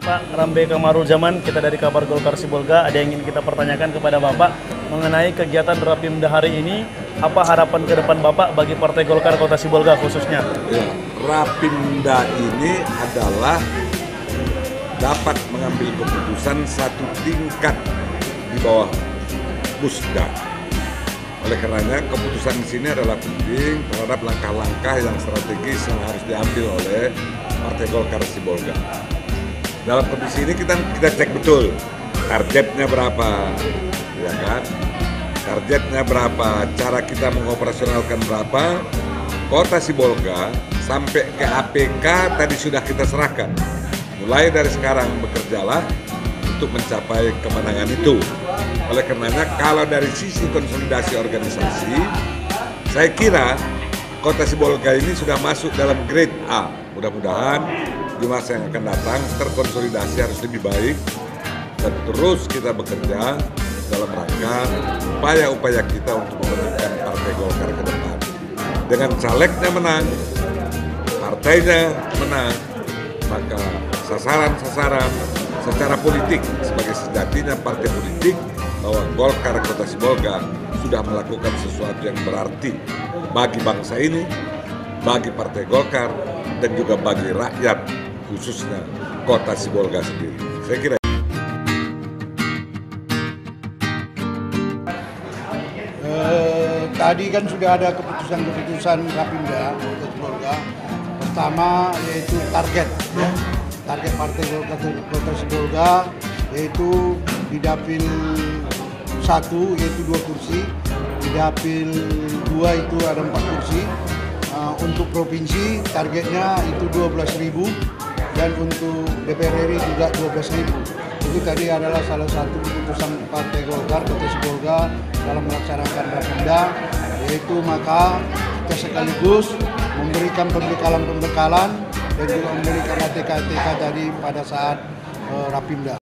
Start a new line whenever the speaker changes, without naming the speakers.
Pak Rambe Kamarul Zaman, kita dari Kabar Golkar Sibolga. Ada yang ingin kita pertanyakan kepada Bapak mengenai kegiatan Rapimda hari ini. Apa harapan ke depan Bapak bagi Partai Golkar Kota Sibolga khususnya?
Ya, Rapimda ini adalah dapat mengambil keputusan satu tingkat di bawah Pusda. Oleh karenanya keputusan di sini adalah penting terhadap langkah-langkah yang strategis yang harus diambil oleh Partai Golkar Sibolga. Dalam kondisi ini kita cek betul targetnya berapa, ya kan? Targetnya berapa, cara kita mengoperasionalkan berapa. Kota Sibolga sampai ke APK tadi sudah kita serahkan. Mulai dari sekarang bekerjalah untuk mencapai kemenangan itu. Oleh karenanya kalau dari sisi konsolidasi organisasi, saya kira Kota Sibolga ini sudah masuk dalam grade A. Mudah-mudahan di masa yang akan datang terkonsolidasi harus lebih baik dan terus kita bekerja dalam rangka upaya-upaya kita untuk memenangkan Partai Golkar ke depan. Dengan calegnya menang, partainya menang, maka sasaran-sasaran secara politik sebagai sejatinya partai politik bahwa Golkar Kota Sibolga sudah melakukan sesuatu yang berarti bagi bangsa ini, bagi Partai Golkar, dan juga bagi rakyat khususnya Kota Sibolga sendiri. Saya kira
tadi kan sudah ada keputusan Rapimda Kota Sibolga. Pertama yaitu target, ya. Target Partai Golkar Kota Sibolga yaitu di Dapil 1 yaitu 2 kursi, di Dapil 2 itu ada 4 kursi. Untuk provinsi targetnya itu 12.000 dan untuk DPR RI juga 12.000. Itu tadi adalah salah satu keputusan Partai Golkar Kota Sibolga dalam melaksanakan Rapimda, yaitu maka kita sekaligus memberikan pembekalan dan juga memberikan ATK tadi pada saat Rapimda.